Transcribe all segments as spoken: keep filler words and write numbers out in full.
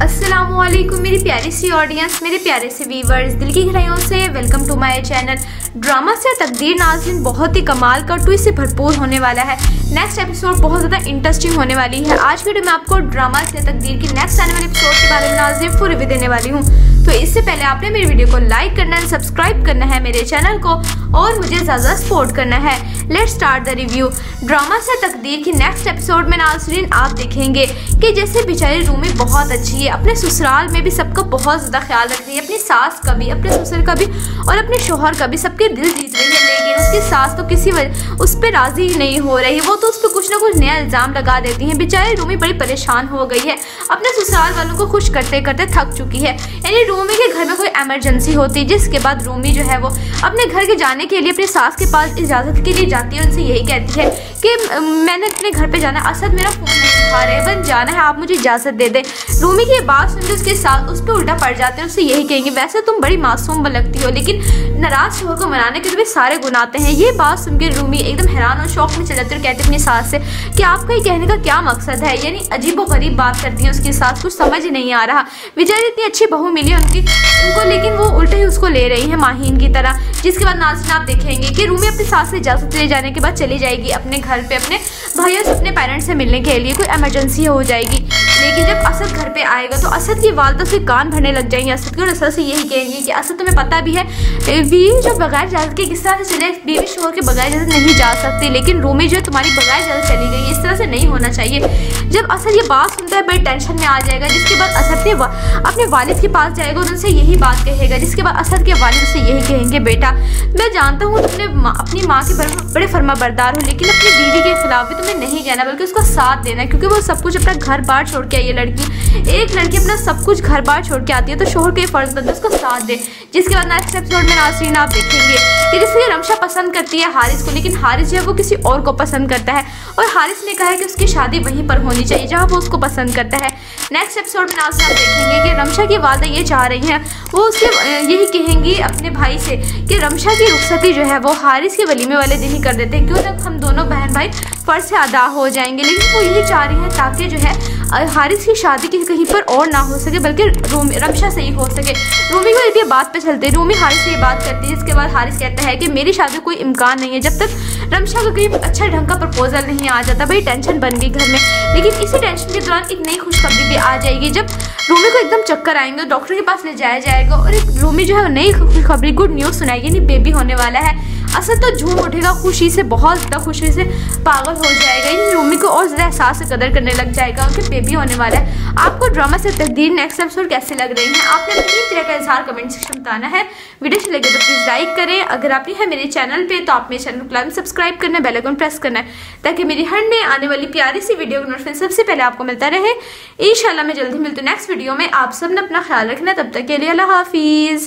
अस्सलामुअलैकुम मेरी प्यारी सी ऑडियंस, मेरे प्यारे से व्यूवर्स, दिल की गहराइयों से welcome to my channel. Drama से तकदीर नाज़रीन बहुत ही कमाल का ट्विस्ट से भरपूर होने वाला है। नेक्स्ट एपिसोड बहुत ज़्यादा इंटरेस्टिंग होने वाली है। आज वीडियो में आपको ड्रामा से तकदीर की नेक्स्ट आने वाले एपिसोड के बारे में नाज़रीन फुल रिव्यू देने वाली हूँ। तो इससे पहले आपने मेरे वीडियो को लाइक करना है, सब्सक्राइब करना है मेरे चैनल को और मुझे ज़्यादा सपोर्ट करना है। Let's start the review. Drama से तकदीर की नेक्स्ट एपिसोड में नाज़रीन आप देखेंगे कि जैसे बेचारी रूमी बहुत अच्छी है, अपने ससुराल में भी सबका बहुत ज़्यादा ख्याल रख रही है, अपनी सास का भी, अपने ससुर का भी और अपने शोहर का भी, सबके दिल जीत रही है। लेकिन उसकी सास तो किसी वजह उस पर राज़ी ही नहीं हो रही, वो तो उस पर कुछ ना कुछ नया इल्ज़ाम लगा देती है। बेचारी रूमी बड़ी परेशान हो गई है, अपने ससुराल वालों को खुश करते करते थक चुकी है। यानी रूमी के घर में कोई इमरजेंसी होती, जिसके बाद रूमी जो है वो अपने घर के जाने के लिए अपनी सास के पास इजाज़त के लिए जाती है। उनसे यही कहती है कि मैंने अपने घर पे जाना है, असद मेरा फ़ोन नहीं उठा रहे, बन जाना है, आप मुझे इजाज़त दे दें। रूमी की बात सुनकर उसके साथ उस पर उल्टा पड़ जाते हैं, उससे यही कहेंगे वैसे तुम बड़ी मासूम लगती हो, लेकिन नाराज़ शोहर को मनाने के लिए सारे गुनाह आते हैं। ये बात सुनकर रूमी एकदम हैरान और शौक में चल जाती है और कहती है अपनी सास से कि आपका ये कहने का क्या मकसद है। यानी अजीब व गरीब बात करती है उसकी सास, कुछ समझ ही नहीं आ रहा। बेचारी इतनी अच्छी बहू मिली उनकी उनको, लेकिन वो उल्टे ही उसको ले रही है माहीन की तरह। जिसके बाद नाज़रीन आप देखेंगे कि रूमी अपनी सास से इजाज़त ले जाने के बाद चली जाएगी अपने घर पे, अपने भाइयों से, अपने पेरेंट्स से मिलने के लिए, कोई इमरजेंसी हो जाएगी। लेकिन जब असद घर पे आएगा तो असद की वालदा से कान भरने लग जाएंगे असद के, और असद से यही कहेंगे कि असद तुम्हें पता भी है बीवी जो बगैर इजाज़त के किस तरह से चले, बीवी शोहर के बगैर इजाज़त नहीं जा सकती, लेकिन रूमी जो है तुम्हारी बगैर इजाज़त चली गई, इस तरह से नहीं होना चाहिए। जब असद ये बात सुनता है बड़ी टेंशन में आ जाएगा। जिसके बाद असद ने अपने वालिद के पास जाएगा और उनसे यही बात कहेगा। जिसके बाद असद के वालिद उससे यही कहेंगे बेटा मैं जानता हूँ तुमने मा, अपनी माँ के बड़े फर्मा बरदार हो, लेकिन अपनी बीवी के खिलाफ भी तुम्हें नहीं कहना बल्कि उसका साथ देना है, क्योंकि वो सब कुछ अपना घर बार छोड़ के आई है। लड़की एक लड़की अपना सब कुछ घर बार छोड़ के आती है तो शोहर के फर्ज बनता है उसका साथ दे। जिसके बाद नेक्स्ट एपिसोड में नाज़रीन आप देखेंगे कि जैसे रमशा पसंद करती है हारिस को, लेकिन हारिस जो है वो किसी और को पसंद करता है और हारिस ने कहा है कि उसकी शादी वहीं पर होनी चाहिए जहाँ वो उसको पसंद करता है। नेक्स्ट एपिसोड में नाज़रीन आप देखेंगे कि रमशा की वालदा ये चाह रही हैं, वो उससे यही कहेंगी अपने भाई से कि रमशा की रुखसती जो है वो हारिस के वलीमे वाले दिन ही कर देते हैं, क्यों तक हम दोनों बहन भाई फर्ज से अदा हो जाएंगे। लेकिन वो यही चाह रही हैं ताकि जो है हारिस की शादी की कहीं पर और ना हो सके बल्कि रूमी रमशा से ही हो सके। रूमी को ये बात पे चलते रूमी हारिस से ये बात करती है। जिसके बाद हारिस कहता है कि मेरी शादी कोई इम्कान नहीं है जब तक रमशा का कहीं अच्छा ढंग का प्रपोजल नहीं आ जाता। बड़ी टेंशन बन गई घर में। लेकिन इसी टेंशन के दौरान एक नई खुशखबरी भी आ जाएगी। जब रूमी को एकदम चक्कर आएंगे, डॉक्टर के पास ले जाया जाएगा और एक रूमी जो है नई खुशखबरी, गुड न्यूज़ सुनाएगी, यानी बेबी होने वाला है। असद तो झूम उठेगा खुशी से, बहुत ज़्यादा खुशी से पागल हो जाएगा। इन रूमी को और ज़्यादा एहसास से कदर करने लग जाएगा, उनके बेबी होने वाला है। आपको ड्रामा से तकदीर नेक्स्ट एपिसोड कैसे लग रही है, आपने अपनी तरह का इजहार कमेंट सेक्शन में बताना है। वीडियो अच्छी लगे तो प्लीज़ लाइक करें। अगर आप है मेरे चैनल पे तो आप मेरे चैनल को लाइक सब्सक्राइब करना है, बेल आइकन प्रेस करना है, ताकि मेरी हर नई आने वाली प्यारी सी वीडियो का नोटिफिकेशन सबसे पहले आपको मिलता रहे। इंशाल्लाह मैं जल्दी मिलती हूँ नेक्स्ट वीडियो में। आप सब ने अपना ख्याल रखना, तब तक के लिए अल्लाह हाफिज़।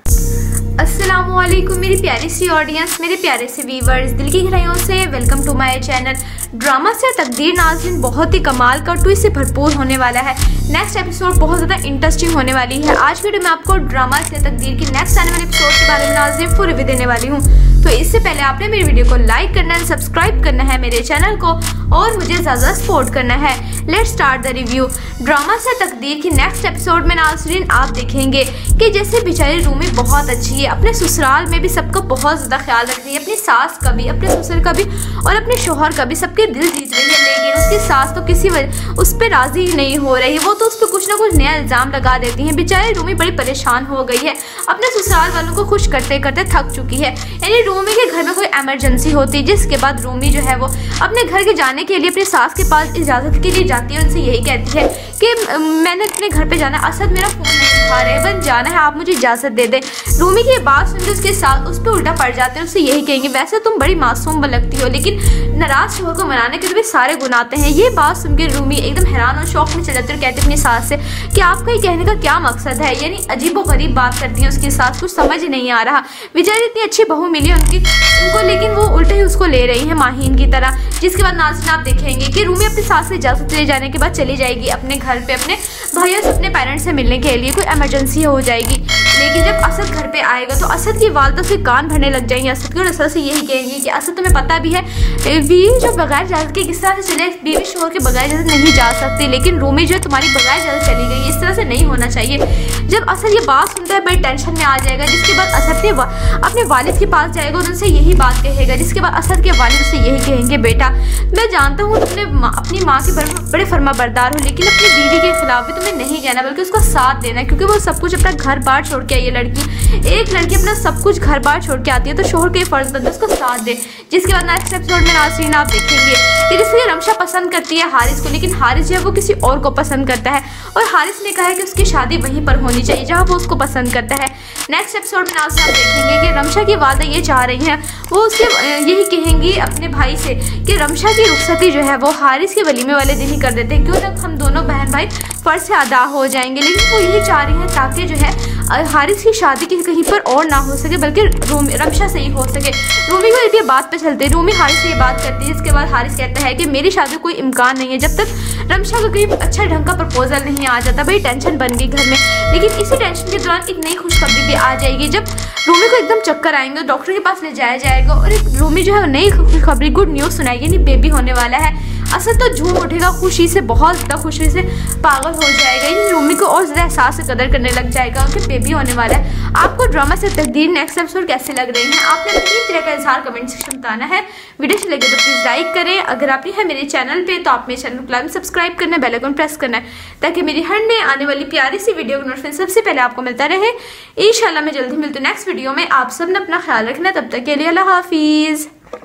अस्सलामुअलैकुम मेरी प्यारी सी ऑडियंस, मेरे प्यारे से व्यूवर्स, दिल की गहराइयों से welcome to my channel. Drama से तकदीर नाज़रीन बहुत ही कमाल का ट्विस्ट से भरपूर होने वाला है। नेक्स्ट एपिसोड बहुत ज़्यादा इंटरेस्टिंग होने वाली है। आज वीडियो में आपको ड्रामा से तकदीर की नेक्स्ट आने वाले एपिसोड के बारे में नाज़रीन फुल रिव्यू देने वाली हूँ। तो इससे पहले आपने मेरे वीडियो को लाइक करना है, सब्सक्राइब करना है मेरे चैनल को और मुझे ज़्यादा सपोर्ट करना है। Let's start the review. Drama से तकदीर की नेक्स्ट एपिसोड में नाज़रीन आप देखेंगे कि जैसे बेचारी रूमी बहुत अच्छी है, अपने ससुराल में भी सबका बहुत ज़्यादा ख्याल रख रही है, अपनी सास का भी, अपने ससुर का भी और अपने शोहर का भी, सबके दिल जीत रही है। लेकिन उसकी सास तो किसी वजह उस पर राज़ी ही नहीं हो रही, वो तो उस पर कुछ ना कुछ नया इल्ज़ाम लगा देती है। बेचारी रूमी बड़ी परेशान हो गई है, अपने ससुराल वालों को खुश करते करते थक चुकी है। यानी रूमी के घर में कोई इमरजेंसी होती, जिसके बाद रूमी जो है वो अपने घर के जाने के लिए अपनी सास के पास इजाज़त के लिए जाती है। उनसे यही कहती है कि मैंने अपने घर पे जाना है, असद मेरा फ़ोन नहीं उठा रहे, बन जाना है, आप मुझे इजाज़त दे दें। रूमी की बात सुनकर उसके साथ उस पर उल्टा पड़ जाते हैं, उससे यही कहेंगे वैसे तुम बड़ी मासूम लगती हो, लेकिन नाराज़ शोहर को मनाने के लिए सारे गुनाह आते हैं। ये बात सुनकर रूमी एकदम हैरान और शौक में चल जाती है और कहती है अपनी सास से कि आपका ये कहने का क्या मकसद है। यानी अजीब व गरीब बात करती है उसकी सास, कुछ समझ ही नहीं आ रहा। बेचारी इतनी अच्छी बहू मिली उनकी उनको, लेकिन वो उल्टे ही उसको ले रही है माहीन की तरह। जिसके बाद नाज़रीन आप देखेंगे कि रूमी अपनी सास से इजाज़त ले जाने के बाद चली जाएगी अपने घर पे, अपने भाइयों से अपने पेरेंट्स से मिलने के लिए कोई इमरजेंसी हो जाएगी। लेकिन जब असद घर पे आएगा तो असद की वालदा से कान भरने लग जाएंगे असद को, और असद से यही कहेंगे कि असद तुम्हें पता भी है बीवी जो बगैर इजाज़त के किस तरह से चले, बीवी शोहर के बगैर इजाज़त नहीं जा सकती, लेकिन रूमी जो है तुम्हारी बगैर इजाज़त चली गई, इस तरह से नहीं होना चाहिए। जब असद ये बात सुनता है बड़ी टेंशन में आ जाएगा, जिसके बाद असद ने अपने वालिद के पास जाएगा और उनसे यही बात कहेगा, जिसके बाद असद के वालिद से यही कहेंगे बेटा मैं जानता हूँ तुमने अपनी माँ के बड़े फर्मा बरदार हो, लेकिन अपनी बीवी के खिलाफ भी तुम्हें नहीं कहना बल्कि उसका साथ देना है, क्योंकि वो सब कुछ अपना घर बार छोड़ के आई है। लड़की एक लड़की अपना सब कुछ घर बार छोड़ के आती है तो शोहर के फर्ज बनता है उसका साथ दे। जिसके बाद नेक्स्ट एपिसोड में नाज़रीन आप देखेंगे कि जिससे रमशा पसंद करती है हारिस को, लेकिन हारिस जो है वो किसी और को पसंद करता है और हारिस ने कहा है कि उसकी शादी वहीं पर होनी चाहिए जहाँ वो उसको पसंद करता है। नेक्स्ट एपिसोड में नाज़रीन आप देखेंगे कि रमशा की वालदा ये चाह रही हैं, वो उससे यही कहेंगी अपने भाई से कि रमशा की रुखसती जो है वो हारिस के वलीमे वाले दिन ही कर देते हैं, क्यों तक हम दोनों बहन भाई फर्ज से अदा हो जाएंगे। लेकिन वो यही चाह रही हैं ताकि जो है हारिस की शादी की कहीं पर और ना हो सके बल्कि रूमी रमशा से ही हो सके। रूमी को ये बात पे चलते रूमी हारिस से ये बात करती है, जिसके बाद हारिस कहता है कि मेरी शादी कोई इम्कान नहीं है जब तक रमशा का कोई अच्छा ढंग का प्रपोजल नहीं आ जाता। भाई टेंशन बन गई घर में, लेकिन इसी टेंशन के दौरान एक नई खुशखबरी भी आ जाएगी जब रूमी को एकदम चक्कर आएंगे, डॉक्टर के पास ले जाया जाएगा और एक रूमी जो है नई खुशखबरी गुड न्यूज़ सुनाएगी, यानी बेबी होने वाला है। असद तो झूम उठेगा खुशी से, बहुत ज़्यादा खुशी से पागल हो जाएगा, इन रूमी को और ज़्यादा एहसास से कदर करने लग जाएगा कि बेबी होने वाला है। आपको ड्रामा से तकदीर नेक्स्ट एपिसोड कैसे लग रही है आपने अपनी तरह का इजहार कमेंट सेक्शन में बताना है। वीडियो अच्छी लगे तो प्लीज़ लाइक करें, अगर आप नहीं है मेरे चैनल पे तो आप मेरे चैनल को सब्सक्राइब करना है, बेल आइकन प्रेस करना है ताकि मेरी हर नई आने वाली प्यारी सी वीडियो का नोटिफिकेशन सबसे पहले आपको मिलता रहे। इंशाल्लाह मैं जल्दी मिलती हूँ नेक्स्ट वीडियो में। आप सब ने अपना ख्याल रखना, तब तक के लिए अल्लाह हाफिज़।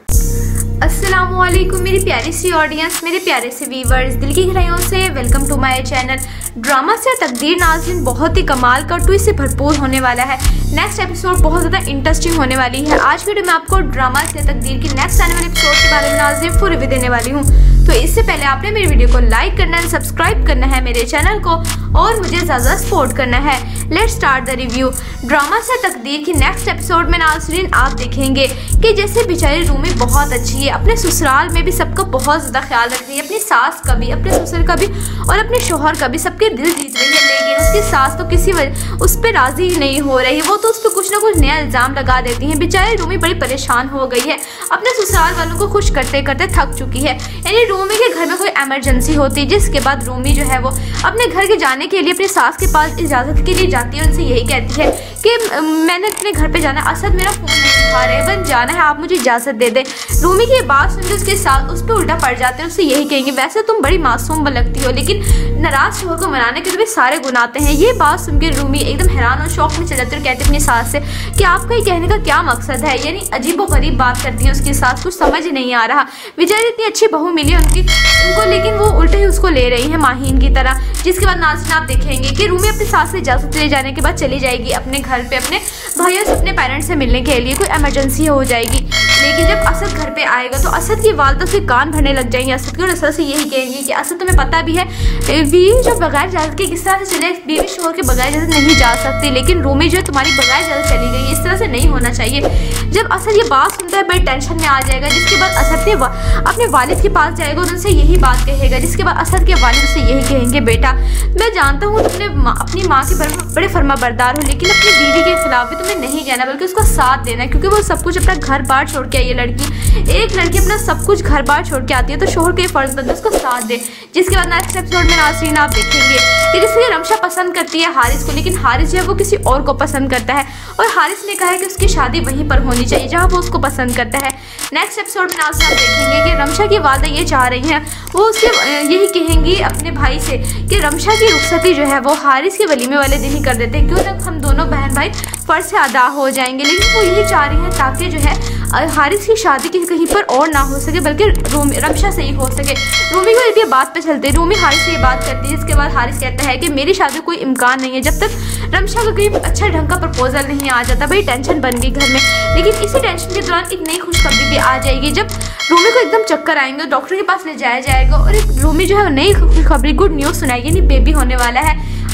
अस्सलामुअलैकुम मेरी प्यारी सी ऑडियंस, मेरे प्यारे से व्यूवर्स, दिल की गहराइयों से welcome to my channel. Drama से तकदीर नाज़रीन बहुत ही कमाल का ट्विस्ट से भरपूर होने वाला है। नेक्स्ट एपिसोड बहुत ज़्यादा इंटरेस्टिंग होने वाली है। आज वीडियो में आपको ड्रामा से तकदीर की नेक्स्ट आने वाले एपिसोड के बारे में नाज़रीन फुल रिव्यू देने वाली हूँ। तो इससे पहले आपने मेरी वीडियो को लाइक करना है, सब्सक्राइब करना है मेरे चैनल को और मुझे ज़्यादा सपोर्ट करना है। Let's start the review. Drama से तकदीर की नेक्स्ट एपिसोड में नाज़रीन आप देखेंगे कि जैसे बेचारी रूमी बहुत अच्छी है, अपने ससुराल में भी सबका बहुत ज़्यादा ख्याल रख रही है, अपनी सास का भी, अपने ससुर का भी और अपने शोहर का भी, सबके दिल जीत रही है। लेकिन उसकी सास तो किसी वजह उस पर राज़ी ही नहीं हो रही, वो तो उस पर कुछ ना कुछ नया इल्ज़ाम लगा देती हैं। बेचारी रूमी बड़ी परेशान हो गई है, अपने ससुराल वालों को खुश करते करते थक चुकी है। यानी रूमी के घर में कोई इमरजेंसी होती है, जिसके बाद रूमी जो है वो अपने घर के जाने के लिए अपने सास के पास इजाज़त के लिए जाती है, उनसे यही कहती है कि मैंने अपने घर पे जाना है, असद मेरा फ़ोन नहीं उठा रहे, बन जाना है, आप मुझे इजाज़त दे दें। रूमी की बात सुनकर उसके साथ उस पर उल्टा पड़ जाते हैं, उससे यही कहेंगे वैसे तुम बड़ी मासूम लगती हो, लेकिन नाराज़ शोहर को मनाने के तुम्हें सारे गुण आते हैं। ये बात सुनकर रूमी एकदम हैरान और शौक में चल जाती है और कहते हैं अपनी सास से कि आपका ये कहने का क्या मकसद है। यानी अजीब व गरीब बात करती है उसकी सास, कुछ समझ ही नहीं आ रहा। बेचारी इतनी अच्छी बहू मिली है उनकी उनको, लेकिन वो उल्टे ही उसको ले रही है माहीन की तरह। जिसके बाद नाज़रीन आप देखेंगे कि रूमी अपनी सास से इजाज़त ले जाने के बाद चली जाएगी अपने घर पे अपने भाइयों से अपने पेरेंट्स से मिलने के लिए, कोई इमरजेंसी हो जाएगी। लेकिन जब असद घर पे आएगा तो असद की वालदा से कान भरने लग जाएंगे असद को, और असद से यही कहेंगे कि असद तुम्हें पता भी है बीवी जो बगैर इजाज़त के किस तरह से चले, बीवी शोहर के बगैर इजाज़त नहीं जा सकती, लेकिन रूमी जो है तुम्हारी बगैर इजाज़त चली गई, इस तरह से नहीं होना चाहिए। जब असद ये बात सुनता है बड़ी टेंशन में आ जाएगा, जिसके बाद असद ने अपने वालिद के पास जाएगा और उनसे यही बात कहेगा, जिसके बाद असद के वालिद से यही कहेंगे बेटा मैं जानता हूँ तुमने अपनी माँ के बड़े फर्मा बरदार हो, लेकिन अपनी बीवी के खिलाफ भी तुम्हें नहीं कहना बल्कि उसका साथ देना है, क्योंकि वो सब कुछ अपना घर बार छोड़ के आई है। लड़की एक लड़की अपना सब कुछ घर बार छोड़ के आती है तो शोहर के फर्ज बनता है उसका साथ दे। जिसके बाद नेक्स्ट एपिसोड में नाज़रीन आप देखेंगे कि जिससे रमशा पसंद करती है हारिस को, लेकिन हारिस जो है वो किसी और को पसंद करता है और हारिस ने कहा है कि उसकी शादी वहीं पर होनी चाहिए जहाँ वो उसको पसंद करता है। नेक्स्ट एपिसोड में नाज़रीन आप देखेंगे कि रमशा की वालदा ये चाह रही हैं, वो उससे यही कहेंगी अपने भाई से कि रमशा की रुखसती जो है वो हारिस के वलीमे वाले दिन ही कर देते हैं, क्यों तक हम दोनों बहन भाई फर्ज से अदा हो जाएंगे। लेकिन वो यही चाह रही हैं ताकि जो है हारिस की शादी की कहीं पर और ना हो सके बल्कि रूमी रमशा से ही हो सके। रूमी को ये बात पे चलते रूमी हारिस से ये बात करती है, जिसके बाद हारिस कहता है कि मेरी शादी कोई इम्कान नहीं है जब तक रमशा का कोई अच्छा ढंग का प्रपोजल नहीं आ जाता। भाई टेंशन बन गई घर में, लेकिन इसी टेंशन के दौरान एक नई खुशखबरी भी आ जाएगी जब रूमी को एकदम चक्कर आएंगे, डॉक्टर के पास ले जाया जाएगा और एक रूमी जो है नई खुशखबरी गुड न्यूज़ सुनाएगी, यानी बेबी होने वाला है।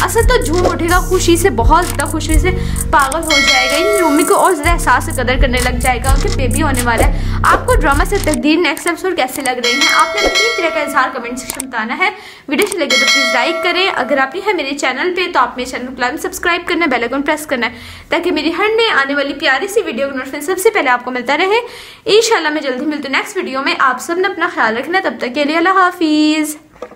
असद तो झूम उठेगा खुशी से, बहुत ज़्यादा खुशी से पागल हो जाएगा। इन रूमी को और ज़्यादा एहसास से कदर करने लग जाएगा, उनके बेबी होने वाला है। आपको ड्रामा से तकदीर नेक्स्ट एपिसोड कैसे लग रही है, आपने अपनी तरह का इजहार कमेंट सेक्शन में बताना है। वीडियो अच्छी लगे तो प्लीज़ लाइक करें। अगर आप है मेरे चैनल पे तो आप मेरे चैनल को लाइक सब्सक्राइब करना है, बेल आइकन प्रेस करना है, ताकि मेरी हर नई आने वाली प्यारी सी वीडियो का नोटिफिकेशन सबसे पहले आपको मिलता रहे। इंशाल्लाह मैं जल्दी मिलती हूँ नेक्स्ट वीडियो में। आप सब ने अपना ख्याल रखना, तब तक के लिए अल्लाह हाफिज़।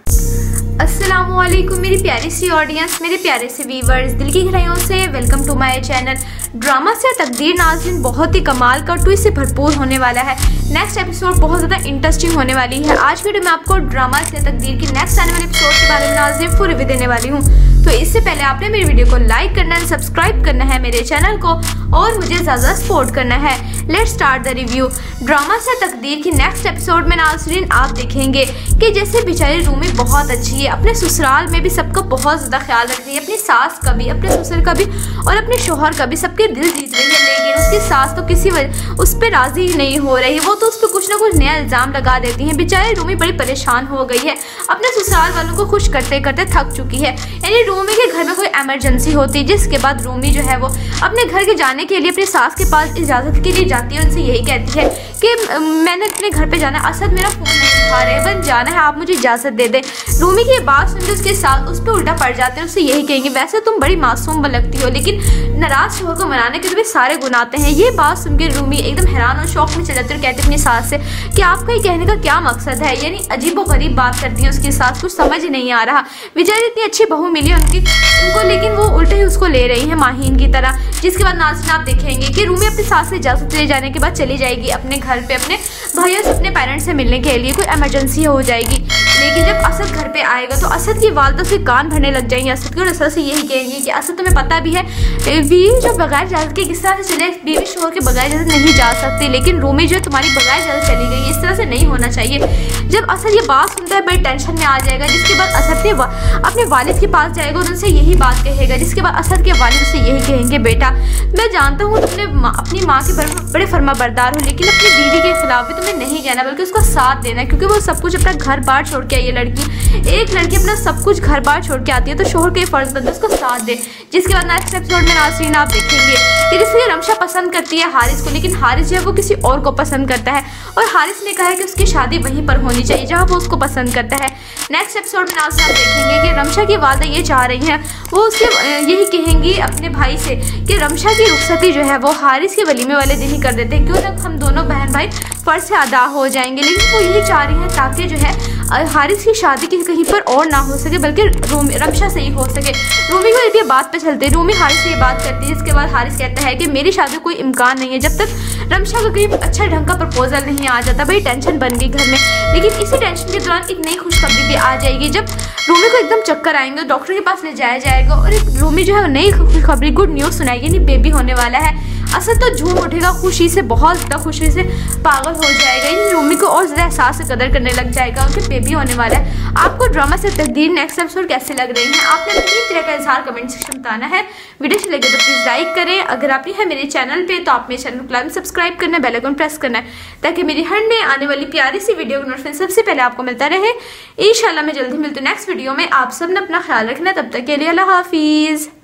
अस्सलामुअलैकुम मेरी प्यारी सी ऑडियंस, मेरे प्यारे से व्यूवर्स, दिल की गहराइयों से welcome to my channel. Drama से तकदीर नाज़रीन बहुत ही कमाल का ट्विस्ट से भरपूर होने वाला है। नेक्स्ट एपिसोड बहुत ज़्यादा इंटरेस्टिंग होने वाली है। आज वीडियो में आपको ड्रामा से तकदीर की नेक्स्ट आने वाले एपिसोड के बारे में नाज़रीन फुल रिव्यू देने वाली हूँ। तो इससे पहले आपने मेरी वीडियो को लाइक करना है, सब्सक्राइब करना है मेरे चैनल को और मुझे ज़्यादा सपोर्ट करना है। Let's start the review. Drama से तकदीर की नेक्स्ट एपिसोड में नाज़रीन आप देखेंगे कि जैसे बेचारी रूमी बहुत अच्छी है, अपने ससुराल में भी सबका बहुत ज़्यादा ख्याल रख रही है, अपनी सास का भी, अपने ससुर का भी और अपने शोहर का भी, सबके दिल जीत रही है। लेकिन उसकी सास तो किसी वजह उस पर राज़ी नहीं हो रही, वो तो उस पर कुछ ना कुछ नया इल्ज़ाम लगा देती हैं। बेचारी रूमी बड़ी परेशान हो गई है, अपने ससुराल वालों को खुश करते करते थक चुकी है। यानी रूमी के घर में कोई इमरजेंसी होती है, जिसके बाद रूमी जो है वो अपने घर के जाने के लिए अपने सास के पास इजाज़त के लिए जाती है। उनसे यही कहती है कि मैंने अपने घर पे जाना है, असद मेरा फ़ोन नहीं उठा रहे, बन जाना है, आप मुझे इजाज़त दे दें। रूमी की बात सुनकर उसके साथ उस पर उल्टा पड़ जाते हैं, उससे यही कहेंगे वैसे तुम बड़ी मासूम लगती हो, लेकिन नाराज़ शोहर को मनाने के तुम्हें सारे गुनाह आते हैं। ये बात सुनकर रूमी एकदम हैरान और शौक में चल जाती है और कहती है अपनी सास से कि आपका ये कहने का क्या मकसद है। यानी अजीब व गरीब बात करती है उसकी सास, कुछ समझ नहीं आ रहा। बेचारी इतनी अच्छी बहू मिली उनकी उनको, लेकिन वो उल्टे ही उसको ले रही है माहीन की तरह। जिसके बाद नाज़रीन आप देखेंगे कि रूमी अपनी सास से इजाज़त ले जाने के बाद चली जाएगी अपने घर पे, अपने भाइयों से, अपने पेरेंट्स से मिलने के लिए, कोई इमरजेंसी हो जाएगी। लेकिन जब असद घर पे आएगा तो असद की वालदा से कान भरने लग जाएंगे असद के, और असद से यही कहेंगे कि असद तुम्हें पता भी है बीवी जो बगैर इजाज़त के किस तरह से चले, बीवी शोहर के बगैर इजाज़त नहीं जा सकती, लेकिन रूमी जो तुम्हारी बगैर इजाज़त चली गई, इस तरह से नहीं होना चाहिए। जब असद ये बात सुनता है बड़ी टेंशन में आ जाएगा। जिसके बाद असद ने अपने वालिद के पास जाएगा और उनसे यही बात कहेगा। जिसके बाद असद के वालिद से यही कहेंगे बेटा मैं जानता हूँ तुमने मा, अपनी माँ के बड़े फर्मा बरदार हो, लेकिन अपनी बीवी के खिलाफ भी तुम्हें नहीं कहना बल्कि उसका साथ देना है, क्योंकि वो सब कुछ अपना घर बार छोड़ के आई है। लड़की एक लड़की अपना सब कुछ घर बार छोड़ के आती है, तो शोहर के फर्ज बनता है उसका साथ दे। जिसके बाद नेक्स्ट एपिसोड में नाज़रीन आप देखेंगे कि जिसकी रमशा पसंद करती है हारिस को, लेकिन हारिस जो है वो किसी और को पसंद करता है, और हारिस ने कहा है कि उसकी शादी वहीं पर होनी चाहिए जहाँ वो उसको पसंद करता है। नेक्स्ट एपिसोड में नाज़रीन आप देखेंगे कि रमशा की वालदा ये चाह रही हैं, वो उसके यही कहेंगी अपने भाई से कि रमशा की रुखसती जो है वो हारिस के वलीमे वाले दिन ही कर देते हैं, क्यों ना हम दोनों बहन भाई फ़र्ज से अदा हो जाएंगे। लेकिन वो यही चाह रही हैं ताकि जो है हारिस की शादी की कहीं पर और ना हो सके, बल्कि रूमी रमशा से ही हो सके। रूमी को ये बात पे चलते रूमी हारिस से ये बात करती है। इसके बाद हारिस कहता है कि मेरी शादी कोई इम्कान नहीं है जब तक रमशा का कहीं अच्छा ढंग का प्रपोजल नहीं आ जाता। बड़ी टेंशन बन गई घर में। लेकिन इसी टेंशन के दौरान एक नई खुशखबरी भी आ जाएगी। जब रूमी को एकदम चक्कर आएंगे, डॉक्टर के पास ले जाया जाएगा और एक रूमी जो है नई खुशखबरी, गुड न्यूज़ सुनाएगी, यानी बेबी होने वाला है। असद तो झूम उठेगा खुशी से, बहुत ज़्यादा खुशी से पागल हो जाएगा। इन रूमी को और ज़्यादा एहसास से कदर करने लग जाएगा, उनके बेबी होने वाला है। आपको ड्रामा से तकदीर नेक्स्ट एपिसोड कैसे लग रही है, आपने अपनी तरह का इजहार कमेंट सेक्शन में बताना है। वीडियो अच्छी लगे तो प्लीज़ लाइक करें। अगर आप है मेरे चैनल पे तो आप मेरे चैनल को लाइक सब्सक्राइब करना है, बेल आइकन प्रेस करना है, ताकि मेरी हर नई आने वाली प्यारी सी वीडियो का नोटिफिकेशन सबसे पहले आपको मिलता रहे। इंशाल्लाह मैं जल्दी मिलती हूँ नेक्स्ट वीडियो में। आप सब ने अपना ख्याल रखना, तब तक के लिए अल्लाह हाफिज़।